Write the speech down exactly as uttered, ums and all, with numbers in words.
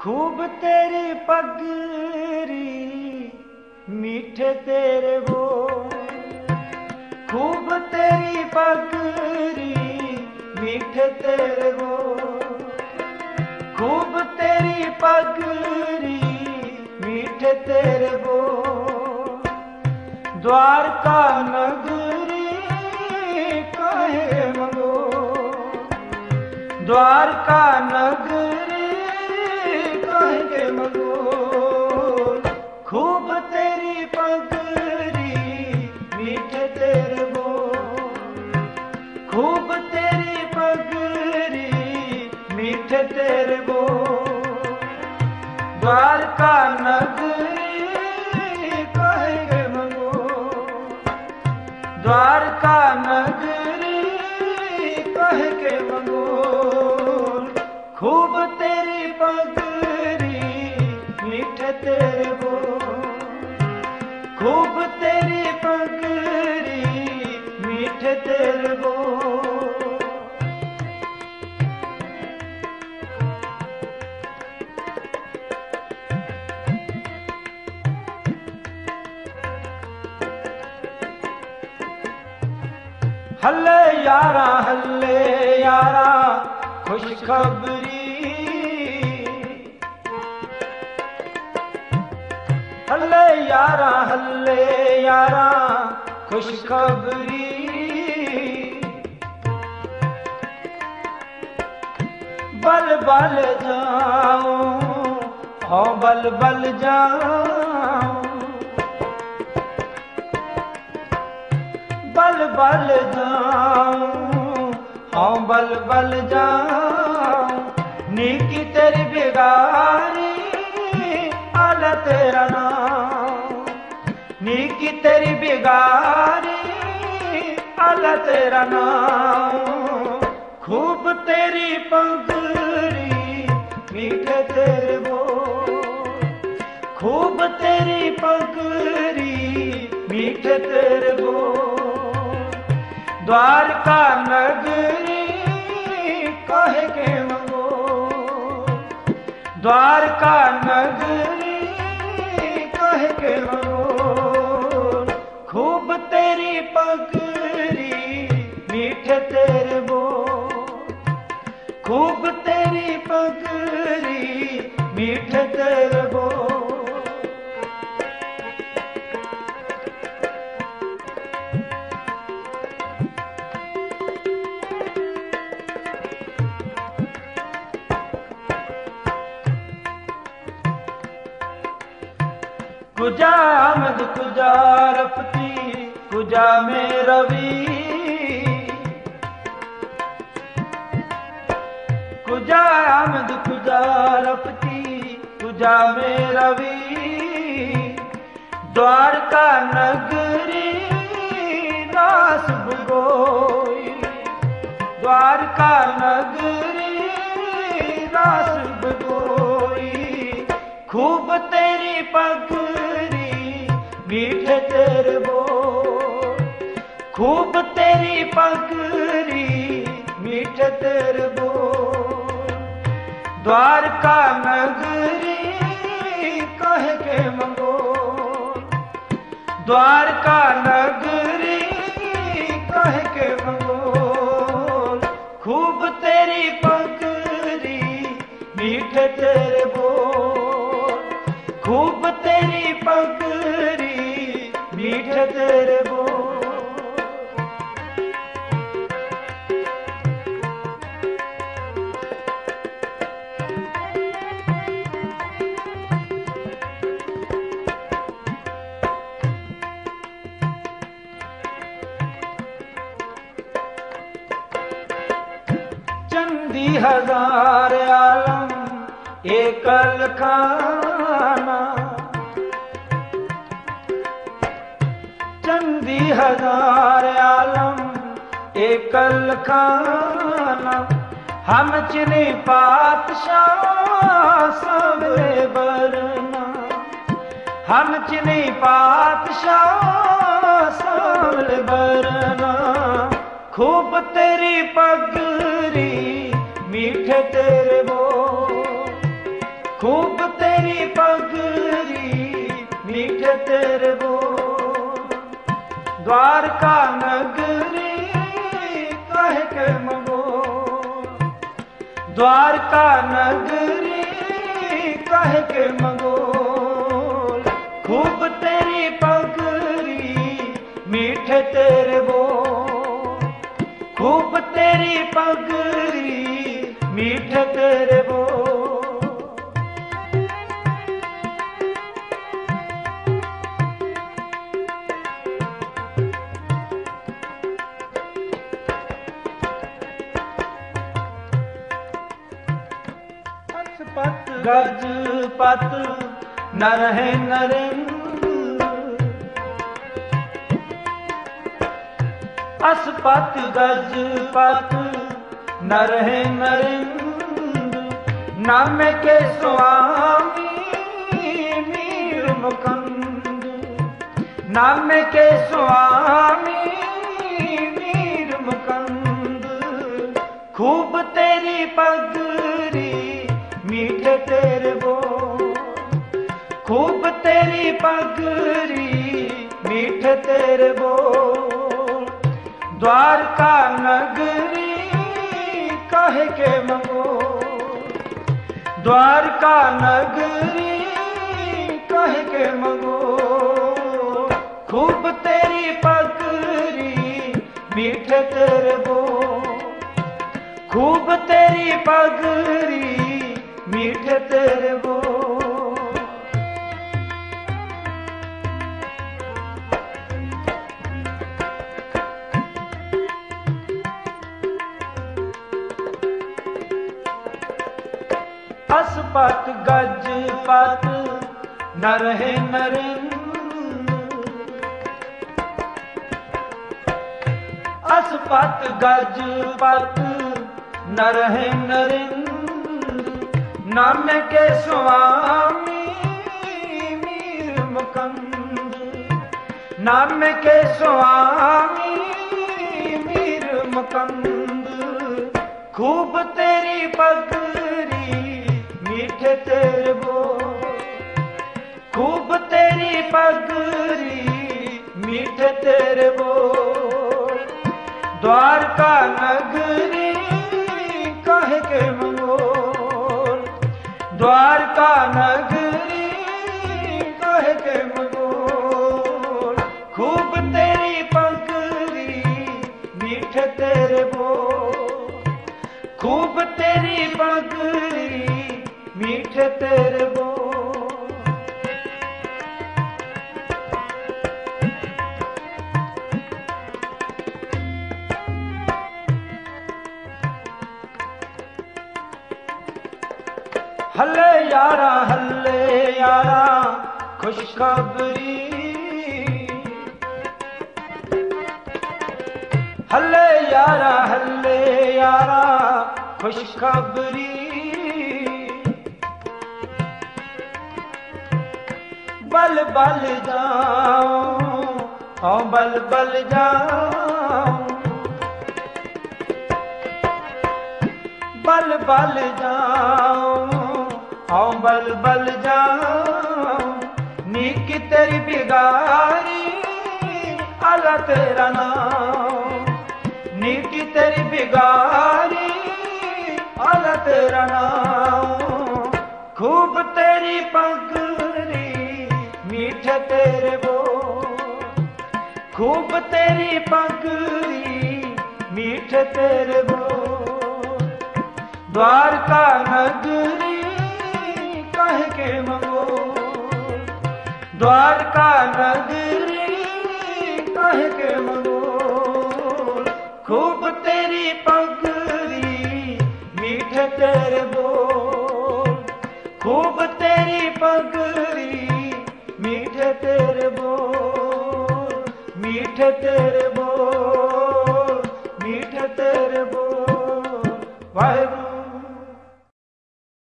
खूब तेरी पगरी मीठे तेरे वो, खूब तेरी पगरी मीठे तेरे वो, खूब तेरी पगरी मीठे तेरे वो। द्वारका नगरी कहे मंगो, द्वारका नगरी कहे मंगो। खूब तेरी पगरी मीठे तेरे वो, खूब तेरी पगरी मीठे तेरे वो। द्वारका नगरी कहे मंगो, द्वारका नगरी कह के मंगो। खूब तेरी पगरी मीठे तेरे वो, खूब तेरी पगरी मीठे तेरे वो। हल्ले यारा हल्ले यारा खुशखबरी, हल्ले यारा हल्ले यारा खुशखबरी। बल बल जाऊं हो बल बल जाऊं, बल बल जाऊं हाँ बल बल जाऊं। नीकी तेरी बिगारी आला तेरा नाम, नीकी तेरी बिगारी आला तेरा नाम। खूब तेरी पगरी मीठे तेरे वो, खूब तेरी पगरी मीठे तेरे वो। द्वारका नगरी कहे के मंगो, द्वारका नगरी कहे के मंगो। खूब तेरी पगरी मीठे तेरे वो, खूब तेरी पगरी मीठे तेरे वो। कुजा आमद कुजा रफती कुजा में रवि, कुजा आमद कुजा रफती कुजा में रवि। द्वारका नगरी दास भगोई, द्वारका नगरी दास भगोई। खूब तेरी पगरी मीठे तेरे वो, खूब तेरी पगरी मीठे तेरे वो। द्वारका नगरी कहे के मंगो, द्वारका नगरी कहे के मंगो। खूब तेरी पगरी मीठे तेरे वो, खूब तेरी पगरी मीठे तेरे वो। चंदी हजार आलम एकल खाना, चंदी हजार आलम एकल खाना। हम चिने पातशाह सबरे बरना, हम चिने पातशाह सबरे बरना। खूब तेरी पगरी मीठे तेरे वो, खूब द्वारका नगरी कह के मंगोल, द्वारका नगरी कह के मंगोल। खूब तेरी पगरी मीठे तेरे बोल, खूब तेरी पगरी मीठे तेरे बोल। पत गज पत न रहे नरेंद्र, असपत गज पत न रहे नरेंद्र। नाम के स्वामी मीर मुकंद, नाम के स्वामी मीर मुकंद। खूब तेरी पगरी मीठे तेरे बोल, खूब तेरी पगरी मीठे तेरे बोल। द्वारका नगरी कह के मंगोल, द्वारका नगरी कह के मंगोल। खूब तेरी पगरी मीठे तेरे बोल, खूब तेरी पगरी मीठे तेरे बोल। असपत गज पत न रहे नरेंद्र, असपत गज पत न रहे नरेंद्र। नाम के स्वामी मीर मुकंद, नाम के स्वामी मीर मुकंद। खूब तेरी पगरी मीठे तेरे बोल, खूब तेरी पगरी मीठे तेरे बोल। द्वारका नगरी कह के मंगोल, द्वारका नगरी कह के मंगोल। खूब तेरी पगरी मीठे तेरे बोल, खूब तेरी पगरी मीठे तेरे बोल। हल्ले यारा हल्ले यारा खुशखबरी, हल्ले यारा हल्ले यारा खुशखबरी। बल बल जाओ औ बल बल जाओ, बल बल जाओ औ बल बल जाओ। नीक तेरी बिगारी आला तेरा नाम, नीक तेरी बिगारी आला तेरा नाम। खूब तेरी पगरी मीठे तेरे बोल, खूब तेरी पगरी मीठे तेरे बोल। द्वारका नगरी कह के मंगोल, द्वारका नगरी कह के मंगोल। खूब तेरी पगरी मीठे तेरे बोल, खूब तेरी पगरी मीठे तेरे बोल, मीठे तेरे